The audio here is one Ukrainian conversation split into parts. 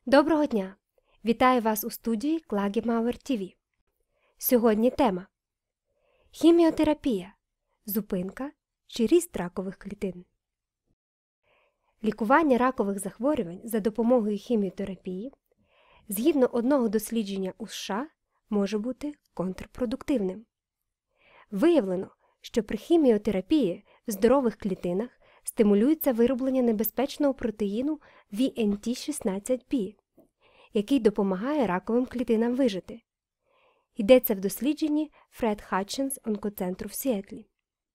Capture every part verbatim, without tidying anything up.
Доброго дня! Вітаю вас у студії Klagemauer ті ві. Сьогодні тема хіміотерапія – зупинка чи ріст ракових клітин. Лікування ракових захворювань за допомогою хіміотерапії згідно одного дослідження у США може бути контрпродуктивним. Виявлено, що при хіміотерапії в здорових клітинах стимулюється вироблення небезпечного протеїну ві ен ті шістнадцять бі, який допомагає раковим клітинам вижити. Йдеться в дослідженні Фред Хатчинс онкоцентру в Сіетлі.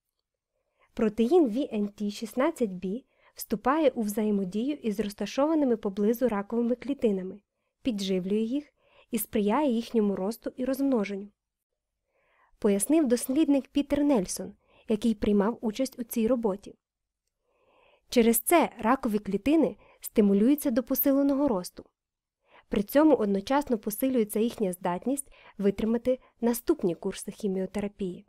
Протеїн ві ен ті шістнадцять бі вступає у взаємодію із розташованими поблизу раковими клітинами, підживлює їх і сприяє їхньому росту і розмноженню. Пояснив дослідник Пітер Нельсон, який приймав участь у цій роботі. Через це ракові клітини стимулюються до посиленого росту. При цьому одночасно посилюється їхня здатність витримати наступні курси хіміотерапії.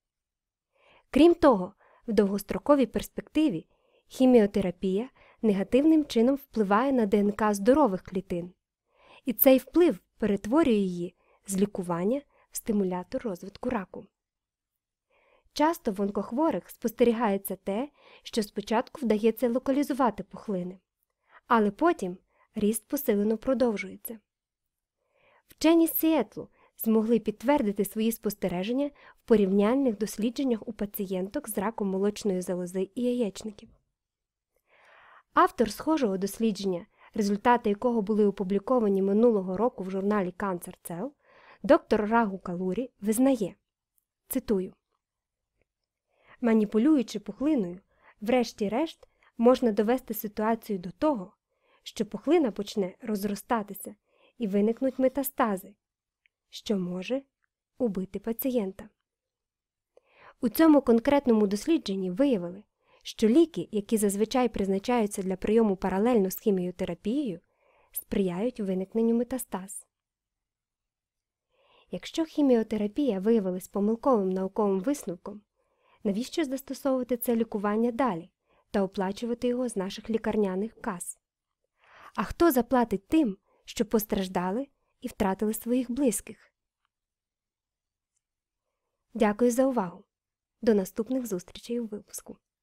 Крім того, в довгостроковій перспективі хіміотерапія негативним чином впливає на де ен ка здорових клітин, і цей вплив перетворює її з лікування в стимулятор розвитку раку. Часто в онкохворих спостерігається те, що спочатку вдається локалізувати пухлини, але потім ріст посилено продовжується. Вчені з Сіетлу змогли підтвердити свої спостереження в порівняльних дослідженнях у пацієнток з раком молочної залози і яєчників. Автор схожого дослідження, результати якого були опубліковані минулого року в журналі Cancer Cell, доктор Рагу Калурі визнає, цитую, «Маніпулюючи пухлиною, врешті-решт можна довести ситуацію до того, що пухлина почне розростатися і виникнуть метастази, що може убити пацієнта». У цьому конкретному дослідженні виявили, що ліки, які зазвичай призначаються для прийому паралельно з хіміотерапією, сприяють виникненню метастаз. Якщо хіміотерапія виявилась помилковим науковим висновком, навіщо застосовувати це лікування далі та оплачувати його з наших лікарняних кас? А хто заплатить тим, що постраждали і втратили своїх близьких? Дякую за увагу. До наступних зустрічей у випуску.